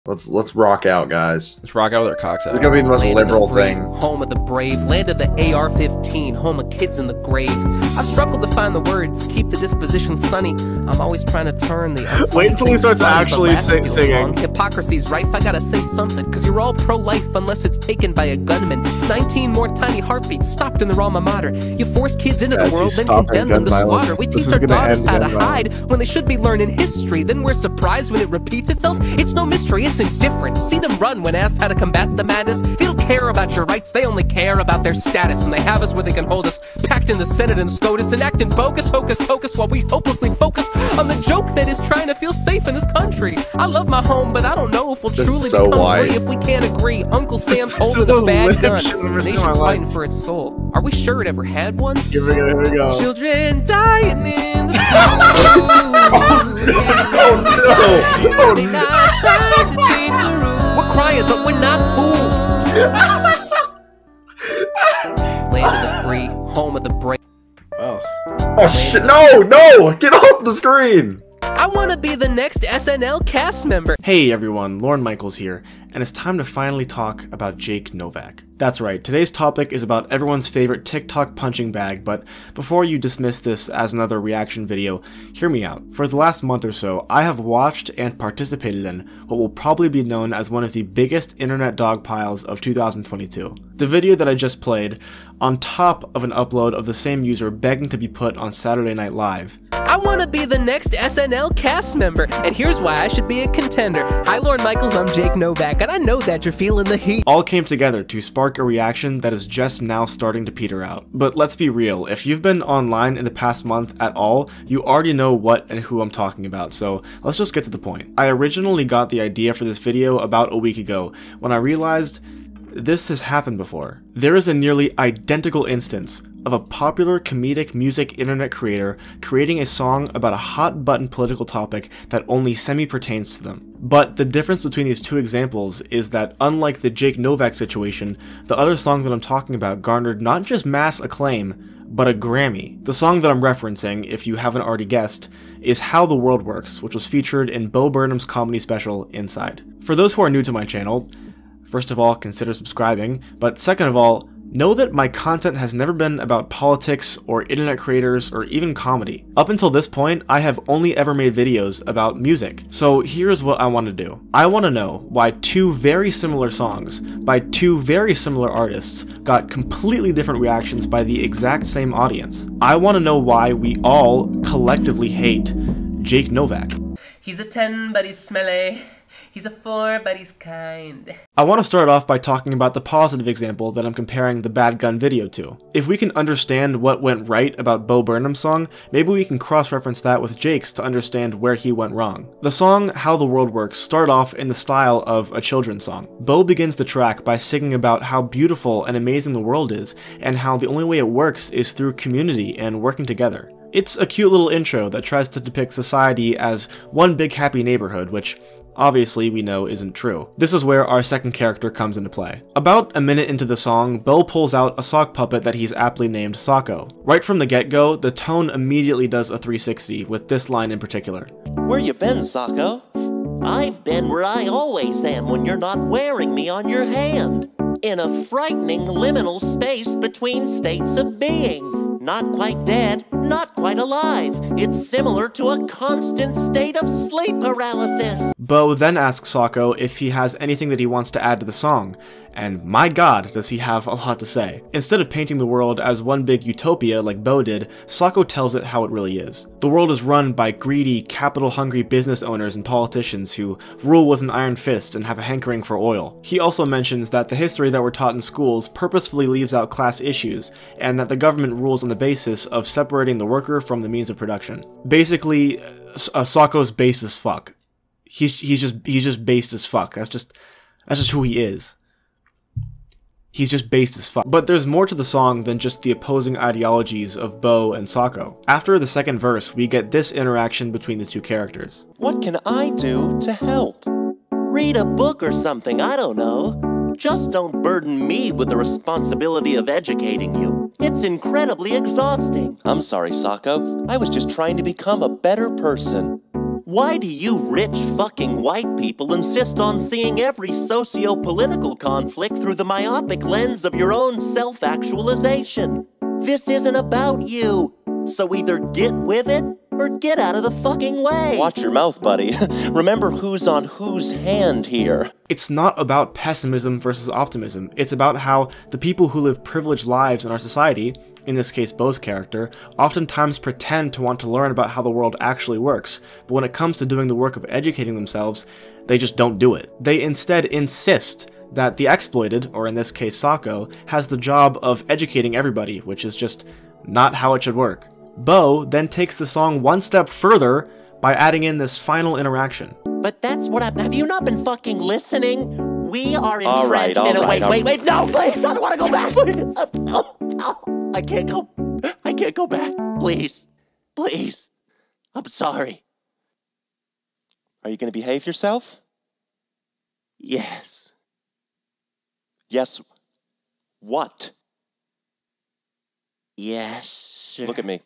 Let's rock out, guys. Let's rock out with our cocks out. It's gonna be the most liberal thing. Home of the brave, land of the AR-15, home of kids in the grave. I've struggled to find the words, keep the disposition sunny. I'm always trying to turn the Wait until he starts actually singing. Hypocrisy's rife, I gotta say something, cause you're all pro-life unless it's taken by a gunman. 19 more tiny heartbeats stopped in their alma mater. You force kids into the world, then condemn them to slaughter. We teach our daughters how to hide when they should be learning history. Then we're surprised when it repeats itself. It's no mystery, it's indifferent. See them run when asked how to combat the madness. They don't care about your rights, they only care about their status. And they have us where they can hold us, packed in the Senate and SCOTUS, and acting bogus, hocus pocus, while we hopelessly focus on the joke that is trying to feel safe in this country. I love my home, but I don't know if we'll truly become free if we can't agree. Uncle Sam's holding a bad gun. The nation's fighting for its soul. Are we sure it ever had one? Here we go. Children dying in the We're crying, but we're not fools. Land of the free, home of the brave. Oh shit! No! Get off the screen! I want to be the next SNL cast member. Hey everyone, Lorne Michaels here, and it's time to finally talk about Jake Novak. That's right, today's topic is about everyone's favorite TikTok punching bag, but before you dismiss this as another reaction video, hear me out. For the last month or so, I have watched and participated in what will probably be known as one of the biggest internet dogpiles of 2022. The video that I just played, on top of an upload of the same user begging to be put on Saturday Night Live. I want to be the next SNL cast member, and here's why I should be a contender. Hi Lorne Michaels, I'm Jake Novak, and I know that you're feeling the heat. All came together to spark a reaction that is just now starting to peter out. But let's be real, if you've been online in the past month at all, you already know what and who I'm talking about, so let's just get to the point. I originally got the idea for this video about a week ago, when I realized this has happened before. There is a nearly identical instance of a popular comedic music internet creator creating a song about a hot button political topic that only semi-pertains to them. But the difference between these two examples is that, unlike the Jake Novak situation, the other song that I'm talking about garnered not just mass acclaim, but a Grammy. The song that I'm referencing, if you haven't already guessed, is How the World Works, which was featured in Bo Burnham's comedy special, Inside. For those who are new to my channel, first of all, consider subscribing, but second of all, know that my content has never been about politics or internet creators or even comedy. Up until this point, I have only ever made videos about music. So here's what I want to do. I want to know why two very similar songs by two very similar artists got completely different reactions by the exact same audience. I want to know why we all collectively hate Jake Novak. He's a 10, but he's smelly. He's a 4, but he's kind. I want to start off by talking about the positive example that I'm comparing the Bad Gun video to. If we can understand what went right about Bo Burnham's song, maybe we can cross-reference that with Jake's to understand where he went wrong. The song How the World Works started off in the style of a children's song. Bo begins the track by singing about how beautiful and amazing the world is, and how the only way it works is through community and working together. It's a cute little intro that tries to depict society as one big happy neighborhood, which obviously we know isn't true. This is where our second character comes into play. About a minute into the song, Bo pulls out a sock puppet that he's aptly named Socko. Right from the get-go, the tone immediately does a 360, with this line in particular. Where you been, Socko? I've been where I always am when you're not wearing me on your hand. In a frightening liminal space between states of being. Not quite dead, not quite alive. It's similar to a constant state of sleep paralysis. Bo then asks Socko if he has anything that he wants to add to the song, and my god does he have a lot to say. Instead of painting the world as one big utopia like Bo did, Socko tells it how it really is. The world is run by greedy, capital-hungry business owners and politicians who rule with an iron fist and have a hankering for oil. He also mentions that the history that we're taught in schools purposefully leaves out class issues, and that the government rules on the basis of separating the worker from the means of production. Basically, Socko's base as fuck. He's just based as fuck. That's just who he is. He's just based as fuck. But there's more to the song than just the opposing ideologies of Bo and Socko. After the second verse, we get this interaction between the two characters. What can I do to help? Read a book or something, I don't know. Just don't burden me with the responsibility of educating you. It's incredibly exhausting. I'm sorry, Socko. I was just trying to become a better person. Why do you rich fucking white people insist on seeing every socio-political conflict through the myopic lens of your own self-actualization? This isn't about you, so either get with it or get out of the fucking way. Watch your mouth, buddy. Remember who's on whose hand here. It's not about pessimism versus optimism. It's about how the people who live privileged lives in our society, in this case Bo's character, oftentimes pretend to want to learn about how the world actually works, but when it comes to doing the work of educating themselves, they just don't do it. They instead insist that the exploited, or in this case Sako, has the job of educating everybody, which is just not how it should work. Bo then takes the song one step further by adding in this final interaction. But that's what have you not been fucking listening? We are entrenched in a wait, no, please, I don't want to go back. I can't go back. Please. I'm sorry. Are you gonna behave yourself? Yes. Yes. What? Yes, sir. Look at me.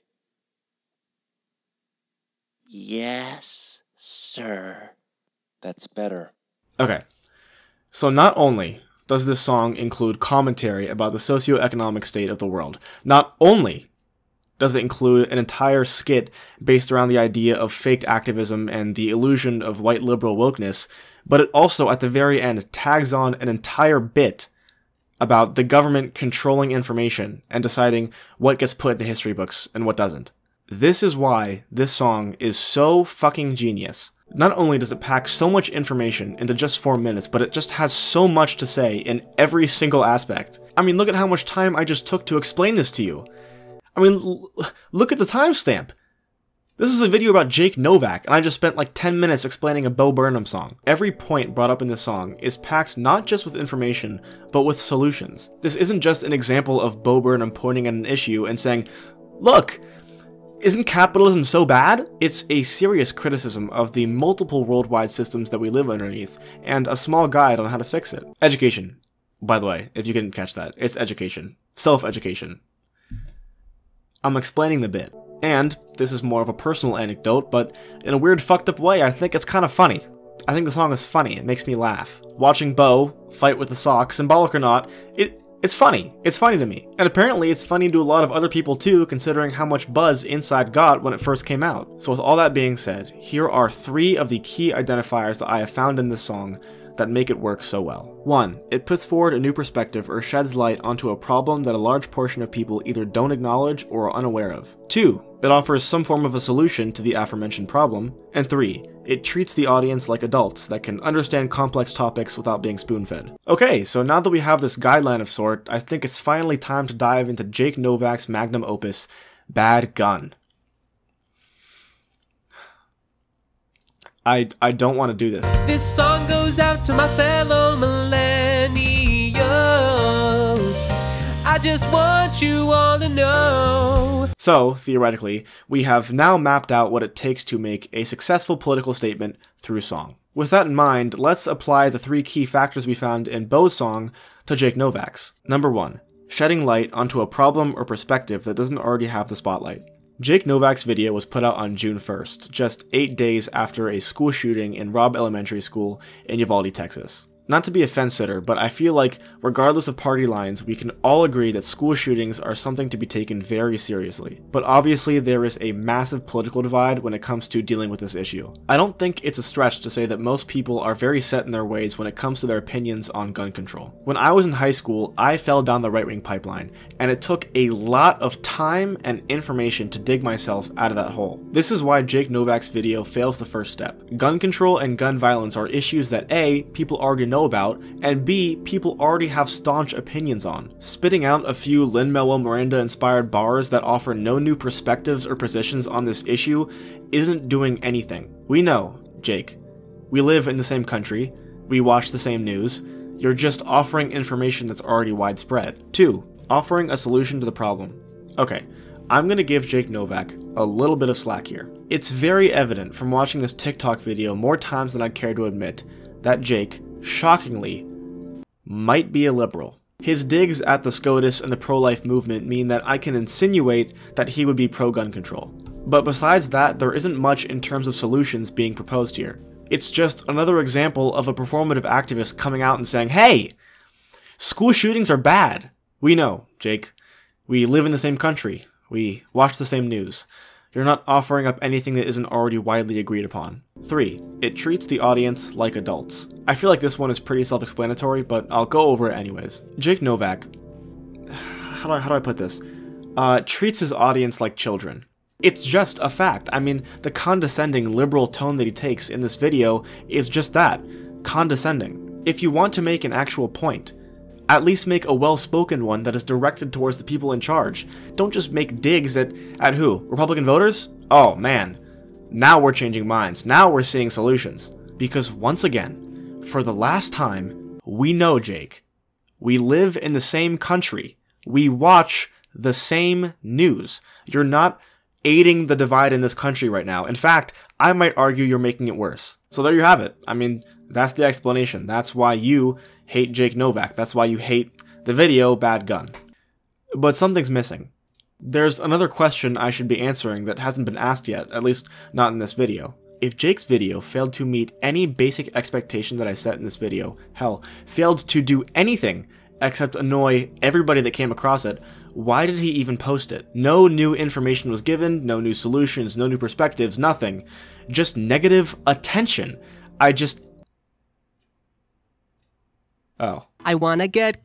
Yes, sir. That's better. Okay, so not only does this song include commentary about the socioeconomic state of the world, not only does it include an entire skit based around the idea of fake activism and the illusion of white liberal wokeness, but it also, at the very end, tags on an entire bit about the government controlling information and deciding what gets put into history books and what doesn't. This is why this song is so fucking genius. Not only does it pack so much information into just 4 minutes, but it just has so much to say in every single aspect. I mean, look at how much time I just took to explain this to you. I mean, look at the timestamp. This is a video about Jake Novak, and I just spent like 10 minutes explaining a Bo Burnham song. Every point brought up in this song is packed not just with information, but with solutions. This isn't just an example of Bo Burnham pointing at an issue and saying, look, isn't capitalism so bad? It's a serious criticism of the multiple worldwide systems that we live underneath, and a small guide on how to fix it. Education. By the way, if you didn't catch that, it's education. Self-education. I'm explaining the bit. And this is more of a personal anecdote, but in a weird fucked up way, I think it's kind of funny. I think the song is funny. It makes me laugh. Watching Bo fight with the sock, symbolic or not, it's funny. It's funny to me. And apparently it's funny to a lot of other people too, considering how much buzz Inside got when it first came out. So with all that being said, here are 3 of the key identifiers that I have found in this song that make it work so well. 1. It puts forward a new perspective or sheds light onto a problem that a large portion of people either don't acknowledge or are unaware of. 2. It offers some form of a solution to the aforementioned problem. And 3. It treats the audience like adults that can understand complex topics without being spoon-fed. Okay, so now that we have this guideline of sort, I think it's finally time to dive into Jake Novak's magnum opus, Bad Gun. I don't want to do this. This song goes out to my fellow millennials. I just want you all to know. So, theoretically, we have now mapped out what it takes to make a successful political statement through song. With that in mind, let's apply the 3 key factors we found in Bo's song to Jake Novak's. Number 1. Shedding light onto a problem or perspective that doesn't already have the spotlight. Jake Novak's video was put out on June 1st, just 8 days after a school shooting in Robb Elementary School in Uvalde, Texas. Not to be a fence-sitter, but I feel like, regardless of party lines, we can all agree that school shootings are something to be taken very seriously. But obviously there is a massive political divide when it comes to dealing with this issue. I don't think it's a stretch to say that most people are very set in their ways when it comes to their opinions on gun control. When I was in high school, I fell down the right-wing pipeline, and it took a lot of time and information to dig myself out of that hole. This is why Jake Novak's video fails the first step. Gun control and gun violence are issues that A, people already know about, and B, people already have staunch opinions on. Spitting out a few Lin-Manuel Miranda inspired bars that offer no new perspectives or positions on this issue isn't doing anything. We know, Jake. We live in the same country. We watch the same news. You're just offering information that's already widespread. 2. Offering a solution to the problem. Okay, I'm gonna give Jake Novak a little bit of slack here. It's very evident from watching this TikTok video more times than I'd care to admit that Jake, shockingly, might be a liberal. His digs at the SCOTUS and the pro-life movement mean that I can insinuate that he would be pro-gun control. But besides that, there isn't much in terms of solutions being proposed here. It's just another example of a performative activist coming out and saying, hey, school shootings are bad. We know, Jake. We live in the same country. We watch the same news. You're not offering up anything that isn't already widely agreed upon. 3. It treats the audience like adults. I feel like this one is pretty self-explanatory, but I'll go over it anyways. Jake Novak, how do I put this? Treats his audience like children. It's just a fact. I mean, the condescending liberal tone that he takes in this video is just that, condescending. If you want to make an actual point, at least make a well-spoken one that is directed towards the people in charge. Don't just make digs at who? Republican voters? Oh man, now we're changing minds. Now we're seeing solutions. Because once again, for the last time, we know, Jake, we live in the same country. We watch the same news. You're not aiding the divide in this country right now. In fact, I might argue you're making it worse. So there you have it. I mean, that's the explanation. That's why you hate Jake Novak. That's why you hate the video Bad Gun. But something's missing. There's another question I should be answering that hasn't been asked yet, at least not in this video. If Jake's video failed to meet any basic expectation that I set in this video, hell, failed to do anything except annoy everybody that came across it, why did he even post it? No new information was given, no new solutions, no new perspectives, nothing. Just negative attention. Oh. I wanna get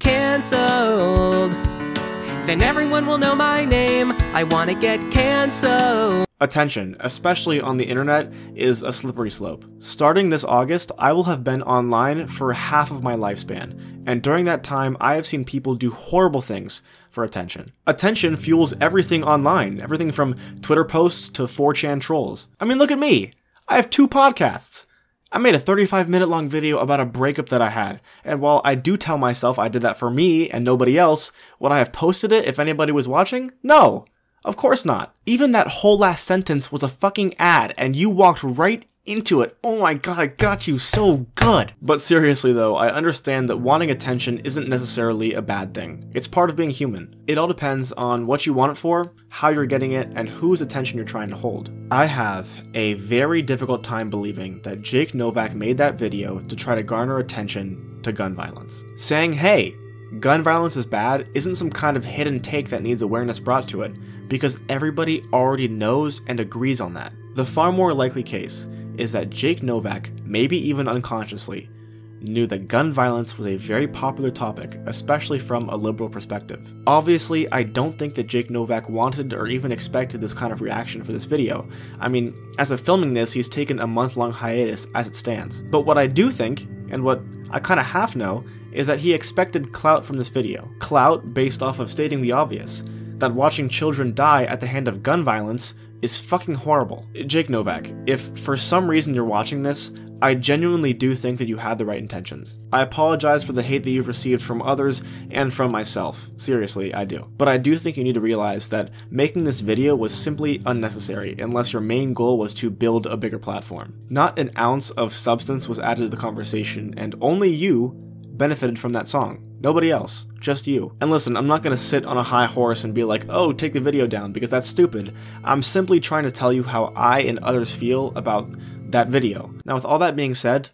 cancelled. Then everyone will know my name. I wanna get cancelled. Attention, especially on the internet, is a slippery slope. Starting this August, I will have been online for half of my lifespan, and during that time, I have seen people do horrible things for attention. Attention fuels everything online, everything from Twitter posts to 4chan trolls. I mean, look at me! I have 2 podcasts! I made a 35-minute long video about a breakup that I had, and while I do tell myself I did that for me and nobody else, would I have posted it if anybody was watching? No! Of course not. Even that whole last sentence was a fucking ad, and you walked right into it. Oh my god, I got you so good! But seriously though, I understand that wanting attention isn't necessarily a bad thing. It's part of being human. It all depends on what you want it for, how you're getting it, and whose attention you're trying to hold. I have a very difficult time believing that Jake Novak made that video to try to garner attention to gun violence. Saying, hey, gun violence is bad isn't some kind of hidden take that needs awareness brought to it, because everybody already knows and agrees on that. The far more likely case is that Jake Novak, maybe even unconsciously, knew that gun violence was a very popular topic, especially from a liberal perspective. Obviously, I don't think that Jake Novak wanted or even expected this kind of reaction for this video. I mean, as of filming this, he's taken a month-long hiatus as it stands. But what I do think, and what I kinda half know, is that he expected clout from this video. Clout based off of stating the obvious, that watching children die at the hand of gun violence is fucking horrible. Jake Novak, if for some reason you're watching this, I genuinely do think that you had the right intentions. I apologize for the hate that you've received from others and from myself. Seriously, I do. But I do think you need to realize that making this video was simply unnecessary unless your main goal was to build a bigger platform. Not an ounce of substance was added to the conversation, and only you benefited from that song. Nobody else, just you. And listen, I'm not gonna sit on a high horse and be like, oh, take the video down, because that's stupid. I'm simply trying to tell you how I and others feel about that video. Now, with all that being said,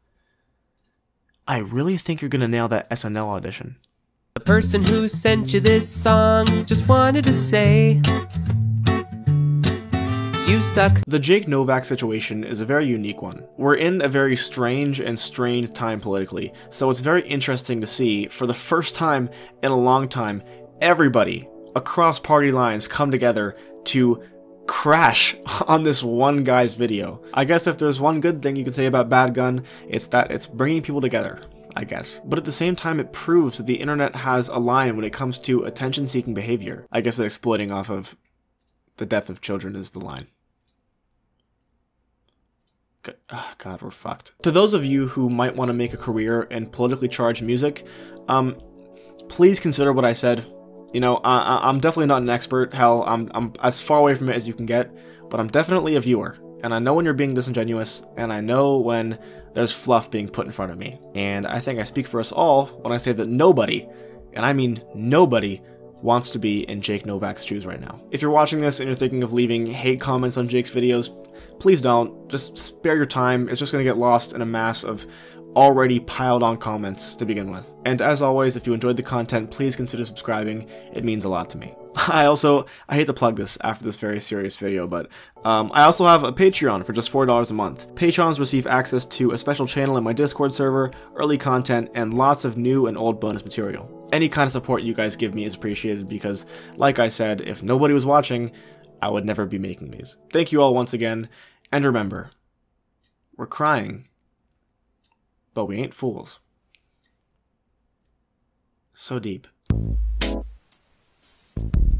I really think you're gonna nail that SNL audition. The person who sent you this song just wanted to say, you suck. The Jake Novak situation is a very unique one. We're in a very strange and strained time politically, so it's very interesting to see, for the first time in a long time, everybody across party lines come together to crash on this one guy's video. I guess if there's one good thing you could say about Bad Gun, it's that it's bringing people together, I guess. But at the same time, it proves that the internet has a line when it comes to attention-seeking behavior. I guess that exploiting off of the death of children is the line. God, we're fucked. To those of you who might want to make a career in politically charged music, please consider what I said. You know, I'm definitely not an expert. Hell, I'm as far away from it as you can get, but I'm definitely a viewer. And I know when you're being disingenuous, and I know when there's fluff being put in front of me. And I think I speak for us all when I say that nobody, and I mean nobody, wants to be in Jake Novak's shoes right now. If you're watching this and you're thinking of leaving hate comments on Jake's videos, please don't. Just spare your time. It's just going to get lost in a mass of already piled on comments to begin with. And as always, if you enjoyed the content, please consider subscribing. It means a lot to me. I hate to plug this after this very serious video, but I also have a Patreon for just $4 a month. Patrons receive access to a special channel in my Discord server, early content, and lots of new and old bonus material. Any kind of support you guys give me is appreciated because, like I said, if nobody was watching, I would never be making these. Thank you all once again, and remember, we're crying, but we ain't fools. So deep.